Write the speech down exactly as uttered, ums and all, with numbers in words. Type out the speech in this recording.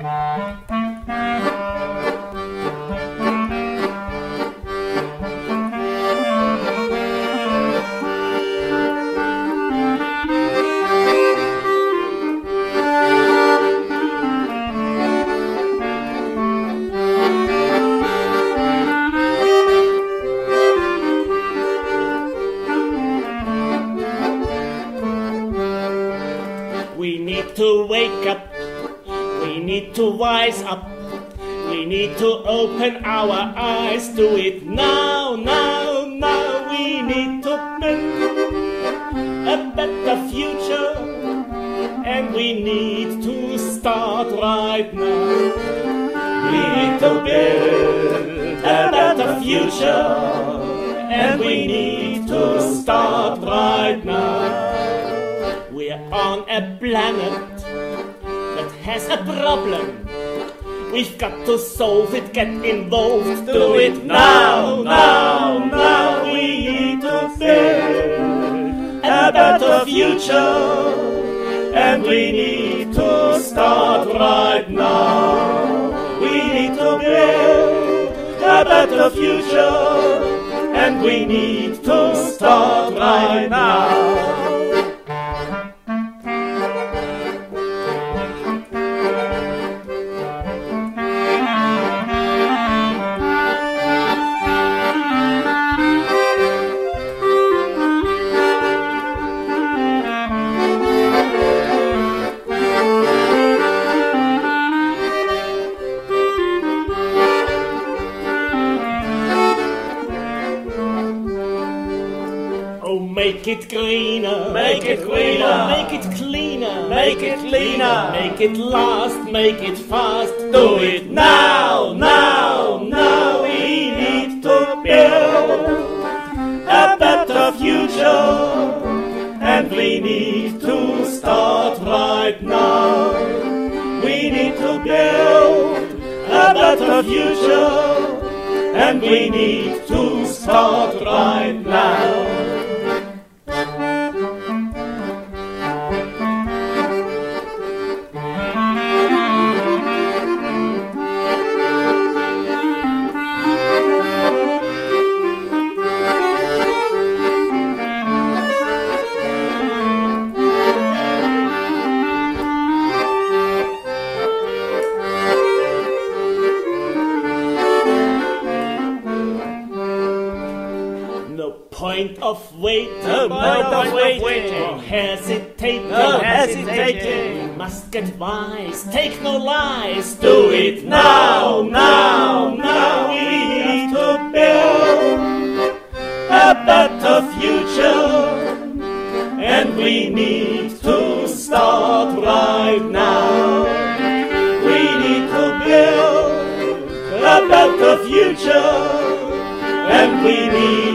We need to wake up, we need to wise up, we need to open our eyes to it now, now, now. We need to build a better future, and we need to start right now. We need to build a better future, and we need to start right now. We're on a planet that has a problem. We've got to solve it, get involved, do it now, now, now. We need to build a better future, and we need to start right now. We need to build a better future, and we need to start right now. Make it greener, make it greener, make it cleaner, make it cleaner, make it last, make it fast. Do it now, now, now. We need to build a better future, and we need to start right now. We need to build a better future, and we need to start right now. Point of waiting, no point of waiting, or hesitating, no hesitating. We must get wise, take no lies, do it now, now, now. We need to build a better future, and we need to start right now. We need to build a better future, and we need